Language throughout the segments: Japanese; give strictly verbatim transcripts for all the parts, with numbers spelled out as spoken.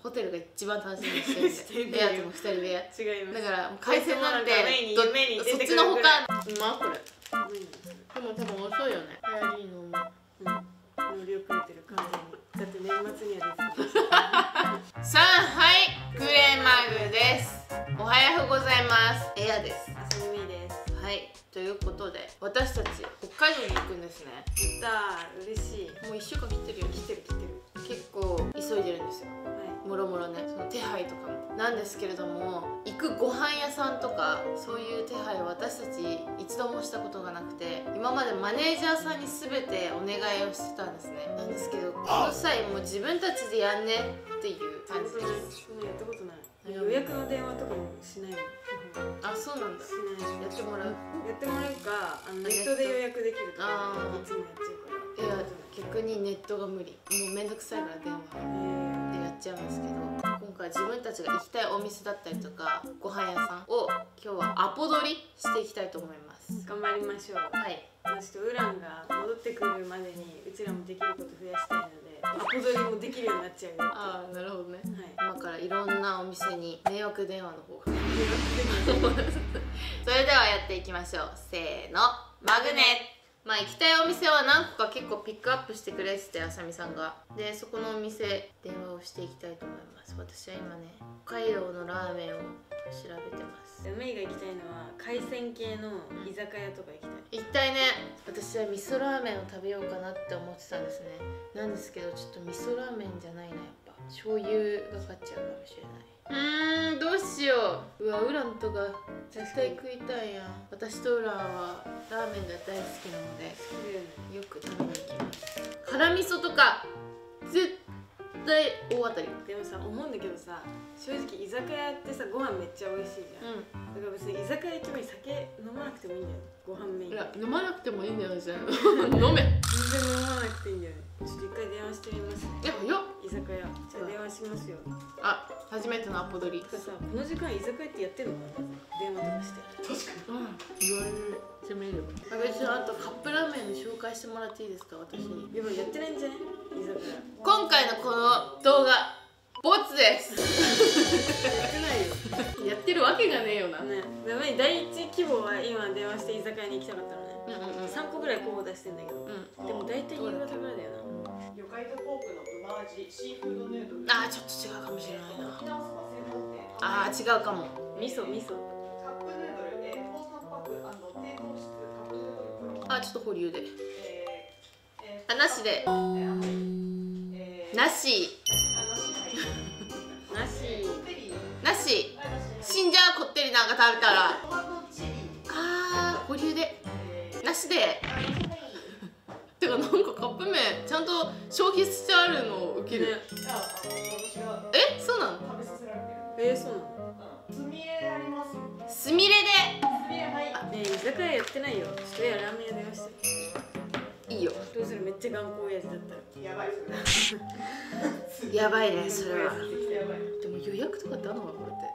ホテルが一番楽しみにしてるんで、部屋ともふたり部屋。 違います。 だから海鮮なんてそっちのほかまあこれでも多分遅いよね。流行りのも乗り遅れてる完全に。だって年末にはです。 上海クレマグです。おはようございます。エアです。 あさみみです。 はい、ということで私たち北海道に行くんですね。 やったー、嬉しい。 もういっしゅうかん切ってるよ。 来てる来てる。 結構急いでるんですよ。もろもろね、その手配とかもなんですけれども、行くご飯屋さんとかそういう手配を私たち一度もしたことがなくて、今までマネージャーさんに全てお願いをしてたんですね。なんですけどこの際もう自分たちでやんねっていう感じです。 そんなやったことない。予約の電話とかもしないもん。 あ、そうなんだ。 しない。 やってもらう。 やってもらうか、あのネットで予約できるとかいつもやっちゃうから。 いや逆にネットが無理。もうめんどくさいから電話でやっちゃうんですけど、今回自分たちが行きたいお店だったりとかご飯屋さんを今日はアポ取りしていきたいと思います。 頑張りましょう。 はい。 ちょっとウランが戻ってくるまでにうちらもできること増やしたいので、アポ取りもできるようになっちゃうよ。 ああ、なるほどね。 はい、 今からいろんなお店に迷惑電話の方がそれではやっていきましょう。せーの、マグネ。まあ行きたいお店は何個か結構ピックアップしてくれてて、あさみさんが。でそこのお店電話をしていきたいと思います。私は今ね、北海道のラーメンを調べてます。 メイが行きたいのは海鮮系の居酒屋とか行きたい。 行きたいね。私は味噌ラーメンを食べようかなって思ってたんですね。なんですけどちょっと味噌ラーメンじゃないな、やっぱ醤油がかっちゃうかもしれない。うーん、どうしよう。うわ、ウランとか絶対食いたいやん。私とウランはラーメンが大好きなのでよく食べに行きます。辛味噌とか絶対大当たり。 でもさ、思うんだけどさ、正直居酒屋ってさ、ご飯めっちゃ美味しいじゃん。うん、だから別に居酒屋行ってもいい。酒飲まなくてもいいんだよ。ご飯メイン。いや、 飲まなくてもいいんだよ。じゃあ飲め。 全然飲まなくていいんだよね。ちょっと一回電話してみますね。 いや、よっ。 居酒屋。じゃあ電話しますよ。 あ、初めてのアポ取り。 さ、この時間居酒屋ってやってんのかな。電話とかして。確かに。うん。言われる。してみるよ。 あべちゃん、あとカップラーメンの紹介してもらっていいですか、私に。 やばい、やってないんじゃない？居酒屋。 今回のこの動画ボツです。 やってないよ。 やってるわけがねえよな。 ね、でも第一希望は今電話して居酒屋に行きたかったのね。 うんうんうん。 三個ぐらい候補出してんだけど。うん。でも大体夕方ぐらいだよな。 魚介とポークのうま味シーフードヌードル。 あー、ちょっと違うかもしれないな。あー、違うかも。 味噌味噌。 カップヌードルで高タンパク&低糖質カップヌードルプロ。 あ、ちょっと保留で。 えー、 あ、なしで。なし。 なし。 なし。死んじゃう、こってりなんか食べたら。あー、保留で。なしで。てかなんかカップ麺ちゃんと消費してあるのを受ける。え、そうなの？ 食べさせられてる。 えー、そうなの？ すみれあります。 すみれで。 すみれ、はい。 ねえ、居酒屋やってないよ。ちょっとやラーメン屋電話して。 いいよ。 どうする？めっちゃ頑固親父だったら。 やばいそれ。 やばいね、それは。 やばい。 でも予約とかってあるのか、これって。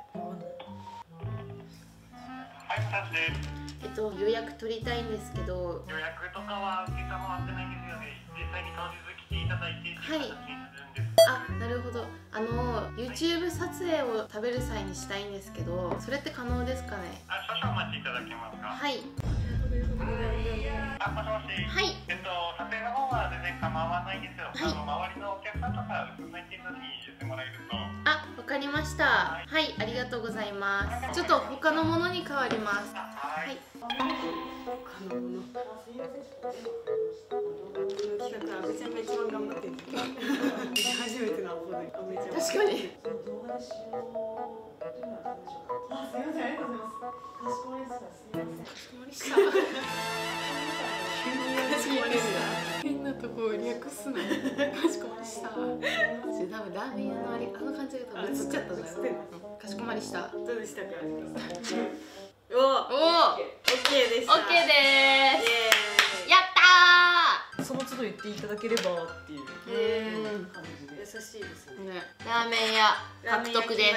はい、二つです。 えっと、予約取りたいんですけど。 予約とかは受けたまってないんですよね。実際に当日来ていただいてっていう形にするんです。 あ、なるほど。あの YouTube 撮影を食べる際にしたいんですけど、それって可能ですかね？ あ、少々お待ちいただけますか？ はい。 あ、もしもし。 はい。 えっと、撮影の方は全然構わないですよ。 はい、 あの周りのお客さんとか薄めてるのに言ってもらえると。 あ、わかりました。はい、ありがとうございます。ちょっと他のものに変わります。 はい。 他のもの。企画、阿部ちゃんが一番頑張ってる。初めてのアポで、阿部ちゃん。 確かに。 あ、すみません、ありがとうございます。かしこまりました。すみません。 かしこまりした。急にかしこまりした。変なとこ略すな。かしこまりした。それ多分ラーメン屋のあれ、あの感じが多分映っちゃったんだよ。かしこまりした。 どうでしたか？おおお、 オッケーでした。 オッケーでーす。やったー。 その都度言っていただければっていう感じで。 優しいですね。 ね、ラーメン屋獲得です。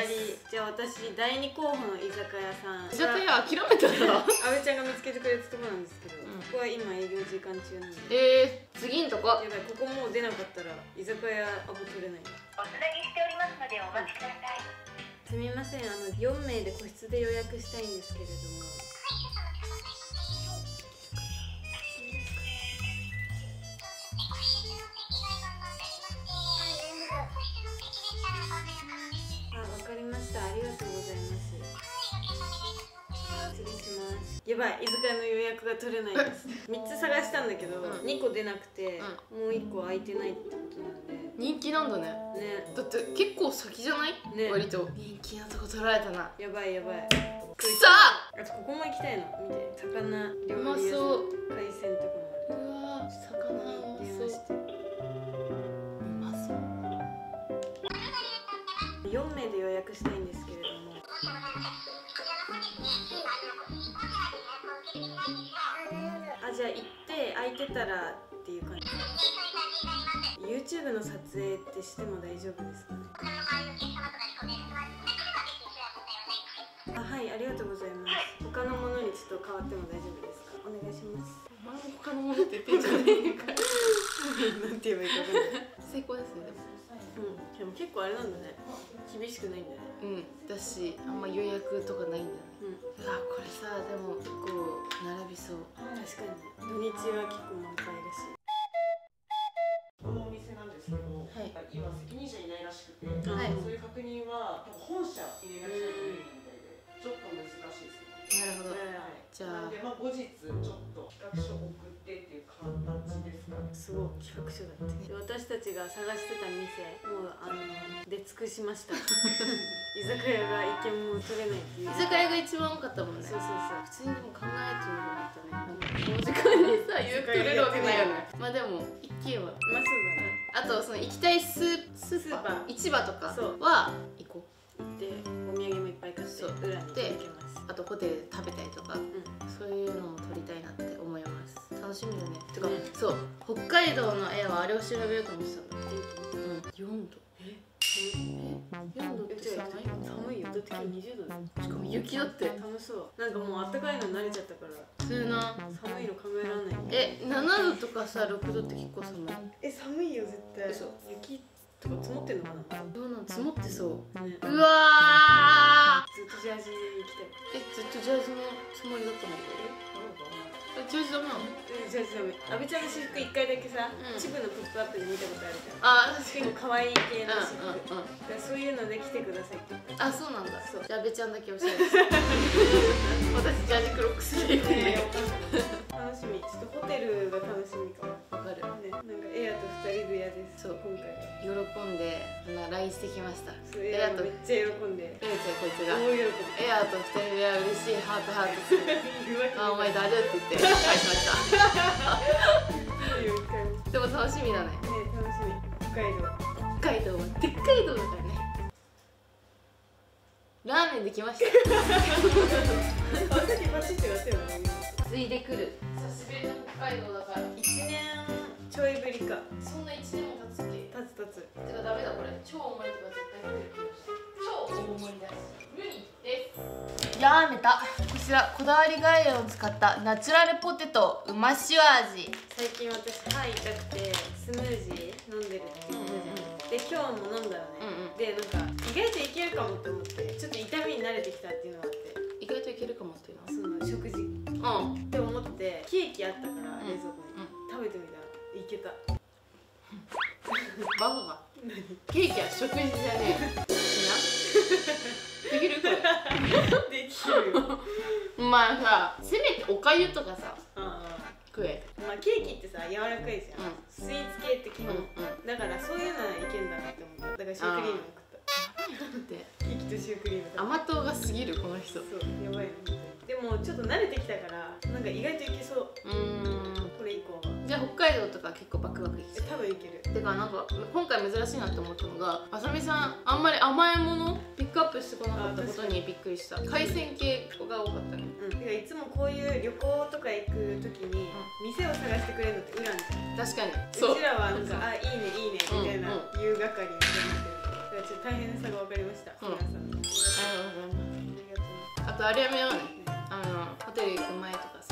じゃあ私だいに候補の居酒屋さん。 居酒屋諦めたら？ 阿部ちゃんが見つけてくれたところなんですけど、うん、ここは今営業時間中なんで。 えー、次んとこ。 やばい、ここもう出なかったら居酒屋アポ取れない。 あ、 おつなぎしておりますのでお待ちください。 すみません、あのよんめいで個室で予約したいんですけれども。あ、わかりました。ありがとうございます。失礼します。やばい、居酒屋の予約が取れないです。みっつ探したんだけど、うん、にこ出なくて、うん、もういっこ空いてないってことなんで。 人気なんだね。ね、だって結構先じゃない？ね、割と人気なとこ取られたな。 やばいやばい。 くさあとここも行きたいの。見て、魚料理屋さん、海鮮とかもある。 うわー、魚うまそう。うまそう。 よんめいで予約したいんですけれども。あ、じゃあ行って空いてたらっていう感じ。YouTube の撮影ってしても大丈夫ですかね。あ、はい、ありがとうございます。他のものにちょっと変わっても大丈夫ですか。お願いします。 お前も他のものって言ってんじゃねえか。 なんて言えばいいか分かんない。 成功ですね、でも。 うん、でも結構あれなんだね。厳しくないんだね。 うん、だし、あんま予約とかないんだね。うん。あ、これさ、でも結構並びそう。 確かに。土日は結構満杯だし。 このお店なんですけど、はい、今責任者いないらしくて、はい、そういう確認は本社に連絡しないと無理みたいで、ちょっと難しいですね。 なるほど。はい、じゃあ、 なんでまあ後日ちょっと企画書送ってっていう形ですかね。 すごい企画書だって。私たちが探してた店、もうあの出尽くしました。居酒屋が一軒も取れないっていう。 居酒屋が一番多かったもんね。 そうそうそう。 普通にでも考えてみればよかったね。この時間にさ、予約取れるわけないよね。まあでも一軒は。 まあそうだね。 あとその行きたいスースーパー、市場とかは行こう。 行ってお土産もいっぱい買って裏に行けます。あとホテルで食べたりとか、うん、そういうのも撮りたいなって思います。楽しみだね。てか、ね、そう北海道の絵はあれを調べようと思ってたんだ。うん、よんど。え？よんどって寒い？ 寒いよ。だって今日にじゅうどだよ。 しかも雪だって。 楽しそう。なんかもう暖かいの慣れちゃったから。 普通な。 寒いの考えられない。 え、ななどとかさ、ろくどって結構寒い。 え、寒いよ絶対。嘘。雪とか積もってんのかな。 どうなん積もってそう。 ね、 うわー。ずっとジャージ行きたい。 え、ずっとジャージのつもりだったんだけど。え、ジャージダメなの？ ジャージダメ。阿部ちゃんの私服一回だけさ、チブのポップアップで見たことあるじゃん。 あ、確かに。 可愛い系の私服。そういうので来てくださいって。 あ、そうなんだ。じゃあ阿部ちゃんだけ教えて。私ジャージクロックスで行くんで。 楽しみ。ちょっとホテルが楽しみかも。 わかる。 ね、なんかエアと二人部屋です。そう、今回は。 喜んで、ラインしてきました。 エアとめっちゃ喜んで。 エアちゃんこいつが。 大喜び。 エアと二人部屋嬉しいハートハートする。あ、お前だるって言って返しました。でも楽しみだね。 ね、楽しみ。北海道。 北海道はでっかい道だからね。ラーメンできました。 あ、さっきパチってやったよね。 ついでくる。久しぶりの北海道だから。 一年ちょいぶりか。 そんな一年も経つっけ？ 経つ経つ。 てかダメだこれ。超大盛りとか絶対来てる気がした。超大盛りだし。無理です。やめた。こちらこだわり岩塩を使ったナチュラルポテトうま塩味。 最近私歯痛くてスムージー飲んでるって言ったじゃん。で今日も飲んだらね。うんうん、でなんか意外といけるかもって思ってちょっと痛みに慣れてきたっていうのがあって。 意外といけるかもっていうの？ その食事。うん。って思ってケーキあったから冷蔵庫に、うん、食べてみたらいけた。 バカが。ケーキは食事じゃねえ。できるこれ。 できるよ。 まあさ、せめておかゆとかさ、食え。 まあケーキってさ柔らかいじゃん。スイーツ系って基本。だからそういうのはいけんだなって思った。だからシュークリームも食った。やばいって。ケーキとシュークリーム。 甘党が過ぎるこの人。 そう、やばいね。でもちょっと慣れてきたからなんか意外といけそう。うーん。これ以降は。 じゃあ北海道とか結構バクバクいける。多分いける。 てかなんか今回珍しいなって思ったのがあさみさんあんまり甘いものピックアップしてこなかったことにびっくりした。海鮮系が多かったね。 うん。てかいつもこういう旅行とか行く時に店を探してくれるのってウランじゃん。 確かに。 うちらはなんかあいいねいいねみたいな言う係になってる。だからちょっと大変さが分かりました。皆さん。ありがとうございます。ありがとう。 あとあれやめようね。あのホテル行く前とかさ。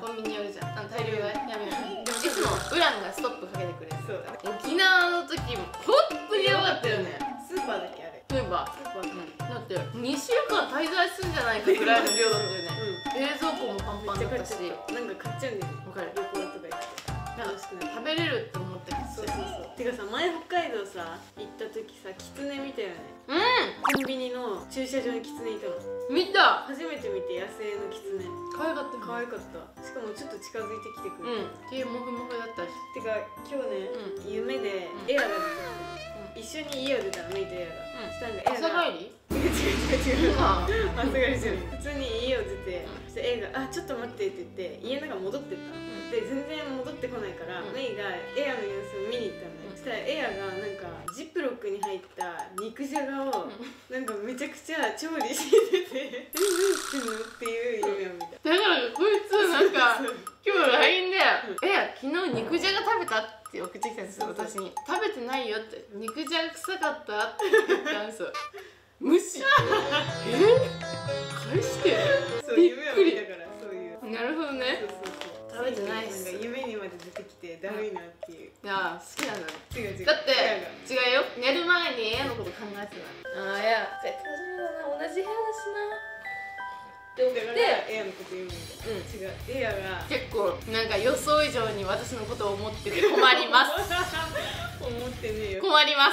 コンビニ寄るじゃん、あの大量買いやめよう。でもいつもウランがストップかけてくれる。 そう沖縄の時も本当にやばかったよね。 スーパーだっけあれ。 例えばスーパーだってにしゅうかん滞在するんじゃないかぐらいの量だったよね。冷蔵庫もパンパンだったし、 なんか買っちゃうんだよね。 わかる。 旅行とか行ってなんか食べれるって思ってる。 そうそうそう。てかさ、前北海道さ行った時さ、キツネ見たよね。 うコンビニの駐車場にキツネいたの。 ん、見た。 初めて見て、野生のキツネ。 可愛かったよ。 可愛かった。しかもちょっと近づいてきてくうれん、手もふもふだったし。 てか今日ね、 う夢でエアが出てきて、一緒に家を出たの、メイとエアが。そしたらエアが朝帰り？ 違う違う違う。 あ朝帰りじゃない。普通に家を出て、そしてエイが「あちょっと待って」って言って家の中戻ってったの。で全然戻ってこないから、メイがエアの様子を見に行ったんだよ。そしたらエアがなんかジップロックに入った肉じゃがをなんかめちゃくちゃ調理してて「え何してんの?」っていう夢を見た。 だからこいつなんか今日 ライン で「え昨日肉じゃが食べた?」って送ってきたんですよ、私に。食べてないよって。肉じゃが臭かったって言ったんですよ。無視。え返してそう夢を見たから、そういう。 なるほどね。 そうそうそう。 食べてないっす。 なんか夢にまで出てきてだるいなっていう。 いや好きなのよ。 違う違う。 だって違うよ、寝る前にエアのこと考えてた。ああいや絶対そうだな、同じ部屋だしなって思っだからて、 エアのこと言うんだよ。違う、エアが結構なんか予想以上に私のことを思ってて困ります。 思ってねえよ。 困ります。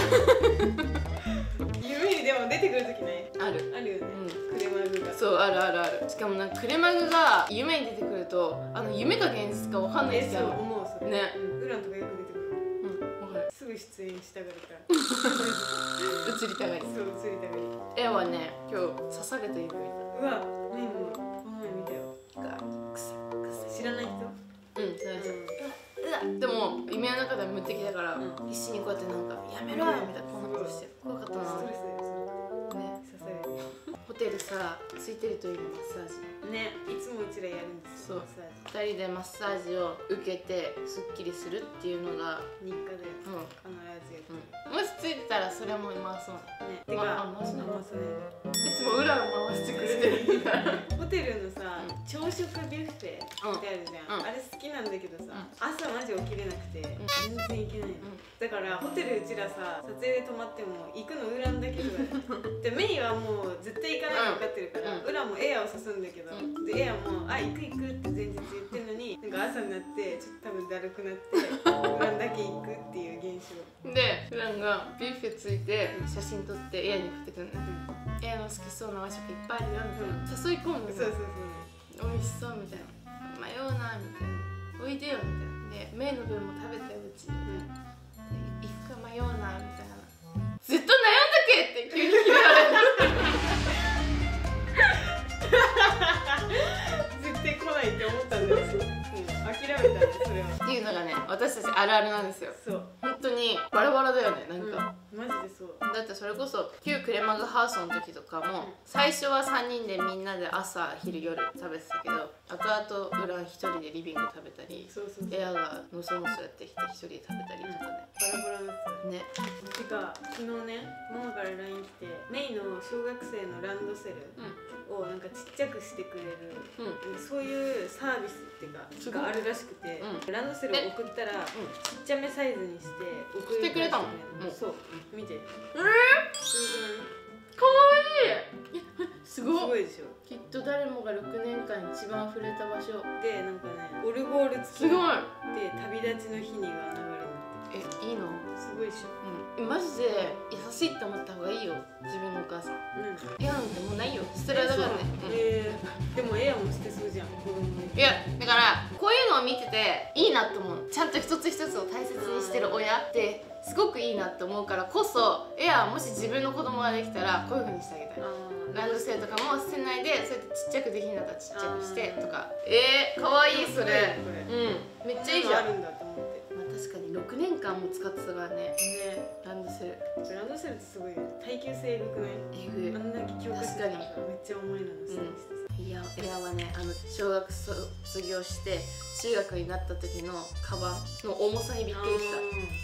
夢にでも出てくるときない？ ある。 あるよね。 うん。 クレマグが。 そうあるあるある。しかもなんかクレマグが夢に出てくると、あの夢か現実かわかんないえ、そうですよ。 思うそれ。 ね。 うん。ウランとかよく出てくる。 うん、わかる。 すぐ出演したがるから。 映りたがり。 そう映りたがり。 絵はね今日刺された夢見た。 うわ、メイもこの前見たよ。 がくさくさ。 知らない人？ うん知らない人。うわでも夢の中では無敵だから、 うん、 必死にこうやってなんかやめろよみたいなこんなことしてる。怖かったな。 ストレスだよそれ。 ね。 刺される。 ホテルさついてるといいのマッサージ。 ね、いつもうちらやるんですよ。 そうマッサージ。 ふたりでマッサージを受けてすっきりするっていうのが、 日課でうん必ずやってる。 もしついてたらそれも回そうね。 ね、てか、 まあ回すの回すね。 いつも裏を回してくれてるからホテルのさ、朝食ビュッフェってあるじゃん、 うんあれ好きなんだけどさ、 うん朝マジ起きれなくて、 ん全然行けないの、 うんだからホテルうちらさ撮影で泊まっても行くのウランだけとかでメイはもう絶対行かないの分かってるから、 うんウランもエアを誘うんだけど、 うんでエアも「あ行く行く」って前日言ってんのになんか朝になってちょっと多分だるくなってウランだけ行くっていう現象。 で普段がビュッフェついて写真撮ってエアに送ってくるの、 うん、 エアの好きそうな和食いっぱいあるよみたいな、誘い込むのそうそうそう。 美味しそうみたいな、迷うなみたいな、おいでよみたいな、でメイの分も食べてうちみたいな、で行くか迷うなみたいな、ずっと悩んだけって急に嫌われる絶対来ないって思ったんだよ。そう、うん、諦めたんだよそれは。 っていうのがね私たちあるあるなんですよ。 そう。 本当にバラバラだよねなんか、 うん、マジでそう。 だってそれこそ旧クレマグハウスの時とかも最初はさんにんでみんなで朝昼夜食べてたけど、後々裏一人でリビング食べたり、 そうそうそう。 エアがのそのそやってきて一人で食べたりとかね、 バラバラになってねた。てか昨日ねママから ライン 来てメイの小学生のランドセルをなんかちっちゃくしてくれる、 うん、 そういうサービスっていうかすごいがあるらしくて、 うんランドセルを送ったらちっちゃめサイズにして送るしてくれたのもそう見て。 えー、 すかわいいすごくない？すごいごいでしょ。 きっと誰もがろくねんかん一番触れた場所でなんかねオルゴールす付きごいで旅立ちの日にが流れになってえいいの、 る。すごいでしょ。 うん、マジで優しいって思った方がいいよ自分のお母さん。 うん。 エアなんてもうないよ捨てられたからね、うんえー、でもエアも捨てそうじゃん子供に。 いやだからこういうのを見てていいなって思う。ちゃんと一つ一つを大切にしてる親ってすごくいいなって思うからこそ、エアもし自分の子供ができたらこういう風にしてあげたい。ランドセルとかも捨てないでそうやってちっちゃくできるんだったらちっちゃくしてとか。えー、かわいいそれ。うんめっちゃいいじゃん。 あるんだと思って。 まあ確かにろくねんかんも使ってたからねね、 ランドセル。 ランドセルってすごいね。耐久性えぐくない？ えぐい。 あんだけ強化してたらさめっちゃ重いのにさ、 うんいやエアはね、あの小学卒業して中学になった時のカバンの重さにびっくりした。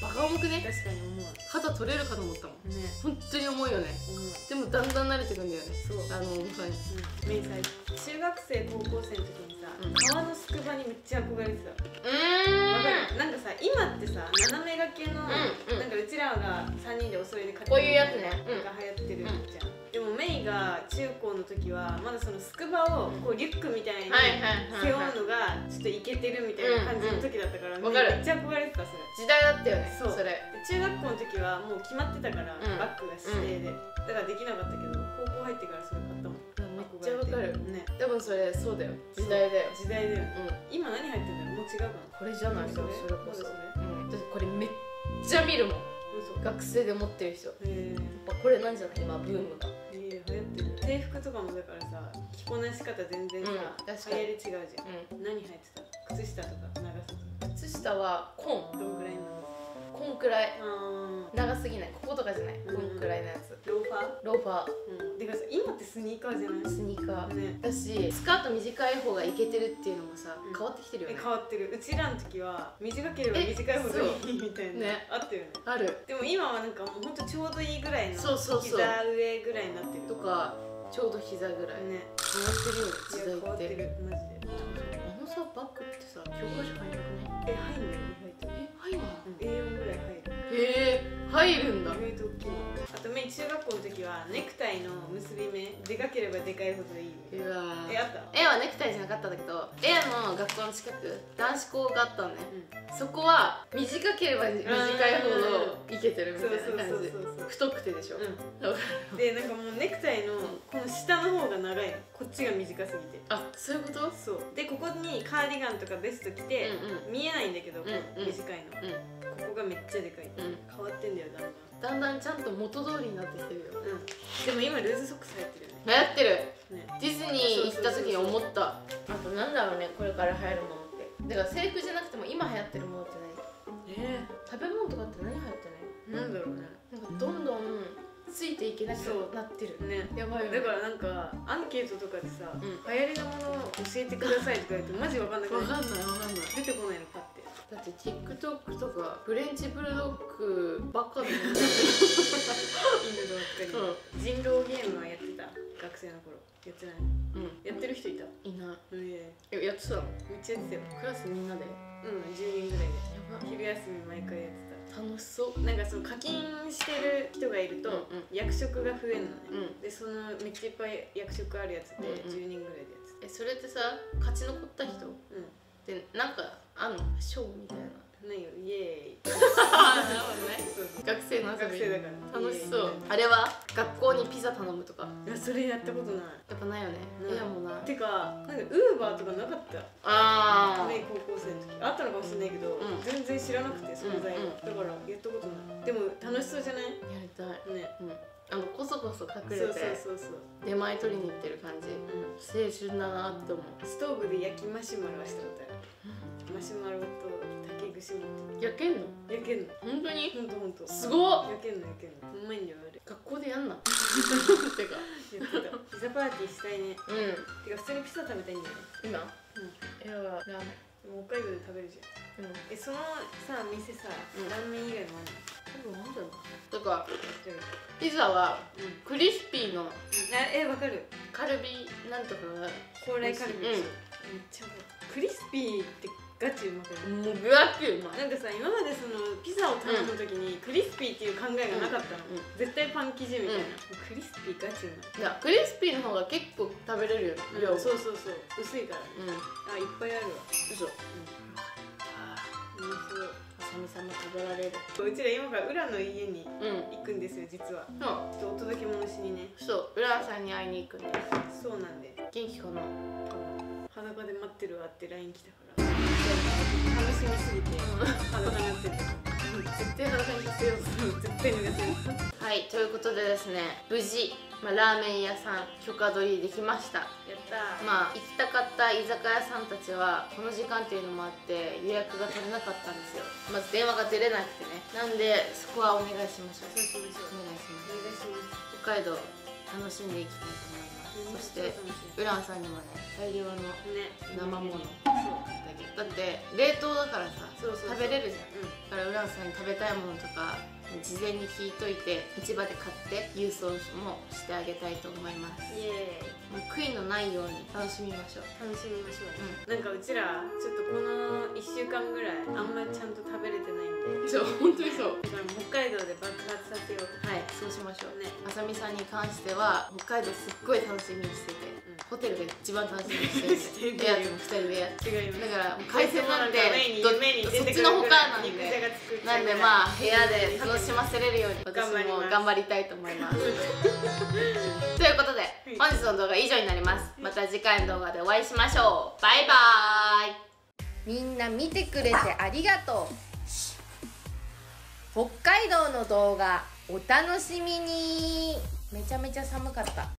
バカ重くね。 確かに重い肩取れるかと思ったもんね。 本当に重いよね。でもだんだん慣れてくんだよね、 そうあの重さに。 メイさ中学生高校生の時にさ、革のすくばにめっちゃ憧れてた。 うーんわかる。なんかさ、今ってさ、斜め掛けの、 うんうんなんかうちらがさんにんでお揃いで買ってこういうやつねなんか流行ってるじゃん。でもメイが中高の時はまだそのすくばをこうリュックみたいにはいはいはい背負うのがちょっとイケてるみたいな感じの時だったから、 うんうんわかるめっちゃ憧れてたそれ。 時代だったよね。 そうそれで中学校の時はもう決まってたから、 んバッグが指定で、だからできなかったけど高校入ってからそれ買ったもん。 めっちゃわかるね。 多分それそうだよ、時代だよ。 時代だよ。 うん今何入ってんだろう。もう違うかな。 これじゃないそれそれこそ。 それうん私これめっちゃ見るもん、 嘘。 学生で持ってる人。 へえ。 やっぱこれなんじゃない今ブームが。 いや流行ってる。制服とかもだからさ、着こなし方全然さ、 うん確かに流行り違うじゃん。 う何履いてた？靴下とか長さん靴下はコンどんぐらいの？ コンくらいあ長すぎない、こことかじゃない、コンくらいのやつ。 ーローファー？ ローファうん。てかさ、今ってスニーカーじゃない？ ースニーカーね。 だし、スカート短い方がイケてるっていうのもさ、 うん変わってきてるよえね。 変わってる。うちらの時は短ければ短いほどいいみたいな、 ねあったよね。 あるでも今はなんかもうほんとちょうどいいぐらいのそうそうそう膝上ぐらいになってるとかちょうど膝ぐらいね。 変わってるよ時いや変わ代って。 ってるマジで。 あのさバッグってさ教科書入らなくない？ え入んだよ意外と。 え入んの？ うん エーよん ぐらい入る。 へえ入るんだ。 意外と大きい。あとメイ中学校の時はネクタイの結び目でかければでかいほどいい。 うわえあった？ 絵はネクタイじゃなかったんだけど、絵の学校の近く男子校があったのね、 うん。 そこは短ければ短いほどイケてるみたいな感じ。 そうそうそうそう太くてでしょ、 うん、でなんかもうネクタイのこの下の方が長いの、こっちが短すぎて。 あ、そういうこと？ そうでここにカーディガンとかベスト着て、 うん見えないんだけど、こううんうん短いの、 うここがめっちゃでかい、 うん変わってんだよだんだん。 だんだんちゃんと元通りになってきてるよ。 うん、でも今ルーズソックス流行ってるよね。 流行ってる。 ねディズニー行った時に思った。あとなんだろうね、これから流行るものって。だから制服じゃなくても今流行ってるものって何？ え食べ物とかって何流行ってない？ ー、なんだろうね。 なんかどんどんついていけなくなってる。 ねやばいよね。 だからなんかアンケートとかでさ、 ん流行りのものを教えてくださいとか言うとマジわかんなくない？ わかんないわかんない。 出てこないのパって。 だって TikTok とかフレンチブルドッグばっかで見てる。 インドばっかり、人狼ゲームはやってた学生の頃。やってない？ うん、 やってる人いた？ いない。 ええ、やってたの？ めっちゃやってたよ。 クラスみんなで。 うん、じゅうにんぐらいでやば。 昼休み毎回やって楽しそう。 た。なんかその課金してる人がいると、 うんうん役職が増えるのね、 うん。 でそのめっちゃいっぱい役職あるやつでうんうんじゅうにんぐらいでやってえ、それってさ、勝ち残った人った。うんてなんかあんの？賞みたいな。 ないよイエーイ。 ああ、なるほどね。 そうそう学生の遊び。 学生だから楽しそうイエーイ。 あれは学校にピザ頼むとか。 いやそれやったことない。 やっぱないよね。 ないいやもうない。 てかなんかウーバーとかなかった。 あメイ高校生の時あったのかもしれないけど、 うん全然知らなくて存在を、 うんうんだからやったことない。でも楽しそうじゃない？ あ、やりたい。 ね。 うん。あのこそこそ隠そうれてそうそうそう。 出前取りに行ってる感じ。 うん。 青春だなって思う。 ストーブで焼きマシュマロはしたことある。マシュマロと竹串持って焼けんの？ 焼けんの。 本当に？ ほんとほんと。 すごっ。 焼けんの焼けんの。うまいんだよあれ。 学校でやんな。てか。 やってた。ピザパーティーしたいね。 うん。 てか普通にピザ食べたいんだよね。 今？ うん。 いやラーメン。 でも北海道で食べるじゃん。 うん。 えそのさ店さ、 うんラーメン以外もあるの？ 多分なんだろう。とかじゃあピザはうん。 クリスピーのあえわかる。 カルビなんとかが高麗カルビでしょ。 うんめっちゃうまい。クリスピーってガチうまくない？ もう分厚いうまい。 なんかさ今までそのピザを頼む時にクリスピーっていう考えがなかったの、 うんうん絶対パン生地みたいな、 うんクリスピーガチうまい。 いやクリスピーの方が結構食べれるよね。量。 そうそうそう薄いからうん。 あいっぱいあるわ。 嘘。 うんそうあさみさんも食べられる。 うちら今から浦の家にうん。 行くんですよ実は。 そう。 ちょっとお届け物しにね。 そう。浦和さんに会いに行くんです。 そうなんで元気かな。 裸で待ってるわって ライン 来たから楽しみすぎて裸になってる。 絶対裸にせよう。 絶対脱がせる。 はい、ということでですね、無事、まあ、ラーメン屋さん許可取りできました。 やったー。 まあ行きたかった居酒屋さんたちはこの時間っていうのもあって予約が取れなかったんですよ。まず電話が出れなくてね。なんでそこはお願いしましょう。 そうしましょう。 お願いします。 お願いします。 北海道楽しんでいきたいと思います。 そしてウランさんにもね大量の生ものだって冷凍だからさ食べれるじゃん。だからウランさんに食べたいものとか事前に引いといて市場で買って郵送もしてあげたいと思います。イエーイ。もう悔いのないように楽しみましょう。 楽しみましょう、うん、なんかうちらちょっとこのいっしゅうかんぐらいあんまりちゃんと食べれてないんで、 そう本当にそう。 だから北海道で爆発させよう。 はい、そうしましょうね。あさみさんに関しては北海道すっごい楽しみにしてて、うん、ホテルが一番楽しみにしてて部屋でもふたりでやってだから海鮮なんてそっちのほかなんでなんでまあ部屋で楽しませれるように私も頑張りたいと思いますということで本日の動画は以上になります。また次回の動画でお会いしましょう。バイバーイ。みんな見てくれてありがとう。北海道の動画お楽しみに。めちゃめちゃ寒かった。